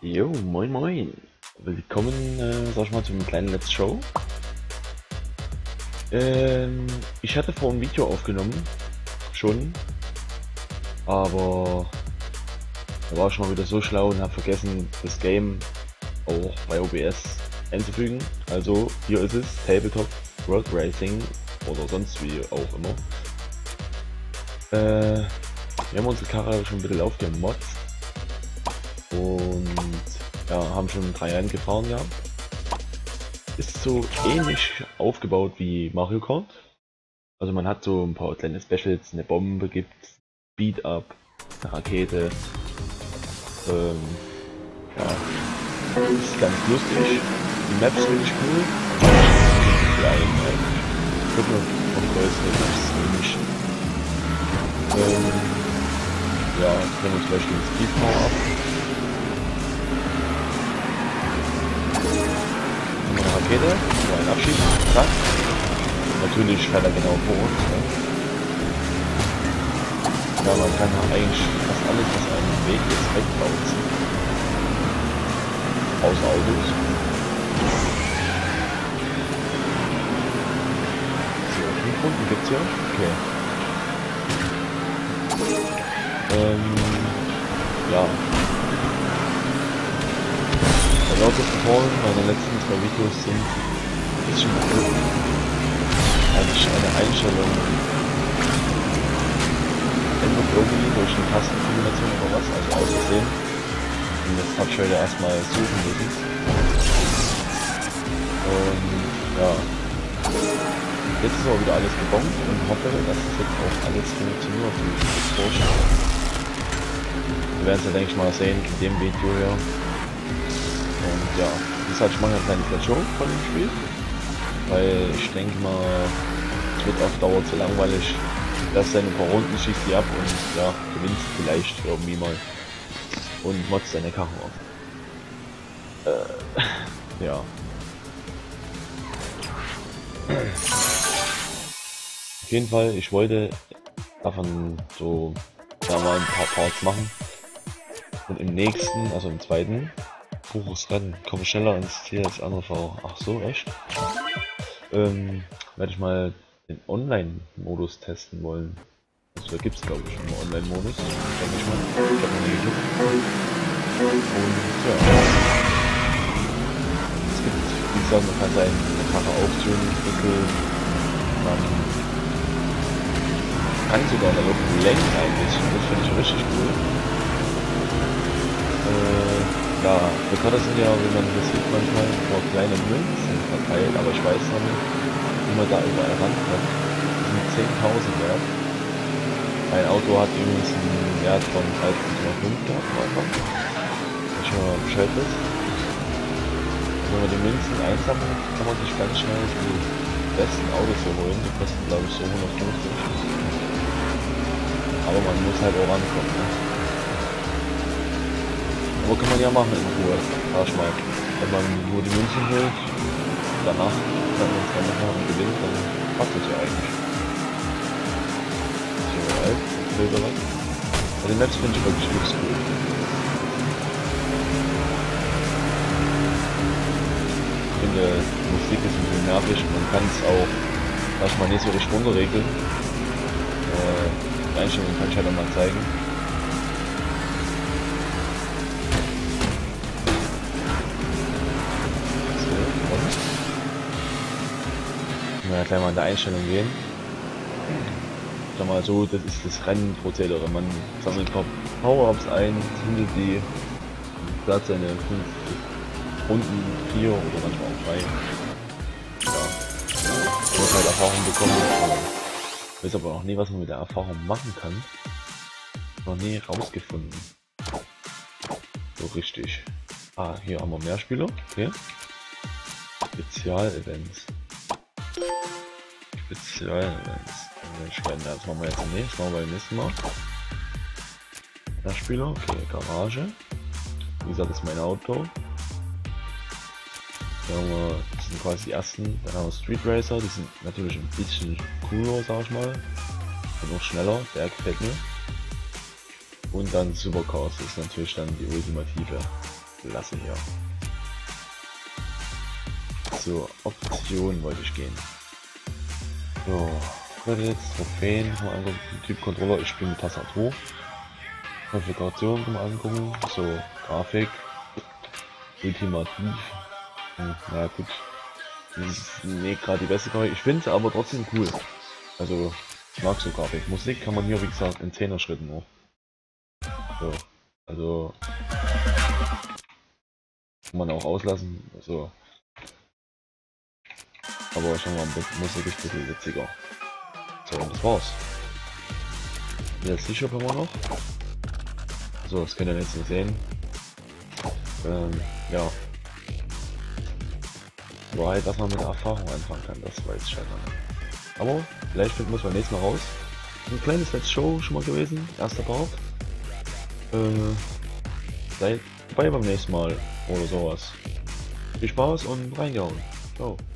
Jo, moin moin. Willkommen, sag ich mal, zum kleinen Let's Show. Ich hatte vor ein Video aufgenommen, schon, aber da war ich mal wieder so schlau und habe vergessen, das Game auch bei OBS einzufügen. Also hier ist es, Tabletop World Racing oder sonst wie auch immer. Wir haben unsere Karre schon ein bisschen aufgemotzt und ja, haben schon 3 Rennen gefahren gehabt. Ist so ähnlich aufgebaut wie Mario Kart. Also man hat so ein paar kleine Specials, eine Bombe gibt's, Speed Up, eine Rakete. Ja, ist ganz lustig. Die Maps finde ich cool. Klein eigentlich. Ich glaube vom größten Maps nicht. Ja, können wir zum Beispiel den Speed Power ab. Eine Rakete, so ein Abschied, zack. Natürlich fährt er genau vor uns. Ne? Ja, man kann eigentlich fast alles, was einem im Weg ist, wegbauen. Außer Autos. So, 5 Runden gibt's hier. Okay. Ja. Der lauteste Fall meiner letzten 2 Videos sind ein bisschen eigentlich eine Einstellung ändert irgendwie durch eine Tastenkombination oder was, also aus Versehen. Und das habe ich heute erstmal suchen müssen. Und ja, jetzt ist auch wieder alles gebombt und hoffe, dass es jetzt auch alles funktioniert, wie ich es vorstelle. Wir werden es ja, denke ich mal, sehen in dem Video hier. Und ja, wie gesagt, ich mache eine kleine Show von dem Spiel, weil ich denke mal, es wird auf Dauer zu langweilig. Das seine paar Runden, schießt die ab und ja, gewinnst vielleicht irgendwie mal und motzt seine Karre auf. Ja. Auf jeden Fall, ich wollte davon so, sagen wir mal, ein paar Parts machen und im nächsten, also im zweiten, hohes Rennen, komme schneller ins Ziel als andere Fahrer. Ach so, echt? Werde ich mal den Online-Modus testen wollen. Also da gibt es glaube ich schon einen Online-Modus, denke ich mal. Ich habe noch nie geguckt. Und ja. Es gibt, wie gesagt, man kann seine Karre auftunen, entwickeln. Man kann sogar in der Luft lenken eigentlich. Das finde ich richtig cool. Ja, die Karte sind ja, wie man das sieht, manchmal vor kleine Münzen verteilt, aber ich weiß noch nicht, wie man da überall rankommt. Die sind 10.000 wert. Mein Auto hat übrigens einen Wert von 13,5 gehabt, wenn ich mal Bescheid weiß. Wenn man die Münzen einsammelt, kann man sich ganz schnell die besten Autos hier holen. Die kosten glaube ich so 150. Aber man muss halt auch rankommen. Ne? Aber kann man ja machen in Ruhe, sag ich mal. Wenn man nur die Münzen holt, danach, wenn man es dann noch gewinnt, dann passt es ja eigentlich. So, Silberland. Ja, den Maps finde ich wirklich cool. Ich finde, Musik ist ein bisschen nervig, man kann es auch, sag ich mal, nicht so richtig runterregeln. Die Einstellungen kann ich halt auch mal zeigen. Ja, gleich mal in der Einstellung gehen. Sag mal so, das ist das Rennprozedere. Man sammelt ein paar Power-Ups ein, findet die, bleibt seine 5 Runden, 4 oder manchmal auch 3. Ja, man muss halt Erfahrung bekommen. Ich weiß aber noch nie, was man mit der Erfahrung machen kann. Noch nie rausgefunden. So richtig. Ah, hier haben wir mehr Spieler. Okay. Spezial-Events. Spezial-Events. Das machen wir jetzt nicht, das machen wir beim nächsten Mal. Der Spieler, okay, Garage. Wie gesagt, das ist mein Auto. Dann haben wir, das sind quasi die ersten. Dann haben wir Street Racer, die sind natürlich ein bisschen cooler, sag ich mal. Und auch schneller, der gefällt mir. Und dann Supercars, das ist natürlich dann die ultimative Klasse hier. So, Option wollte ich gehen. So, Credits, Trophäen, mal angucken. Typ Controller, ich spiele mit Tastatur. Konfiguration kann man angucken. So, Grafik. Ultimativ. Na gut. Das ist nicht gerade die beste Grafik. Ich finde sie aber trotzdem cool. Also, ich mag so Grafik. Musik kann man hier, wie gesagt, in 10er Schritten nur. So, also kann man auch auslassen. Also, aber schon mal mit Musik ist ein bisschen witziger. So, und das war's. Jetzt sicher haben wir noch. So, das könnt ihr jetzt nicht sehen. Ja. War halt, was man mit der Erfahrung anfangen kann, das weiß ich halt noch nicht. Aber vielleicht finden wir es beim nächsten Mal raus. Ein kleines Let's Show schon mal gewesen, erster Part. Seid dabei beim nächsten Mal oder sowas. Viel Spaß und reingehauen. Ciao.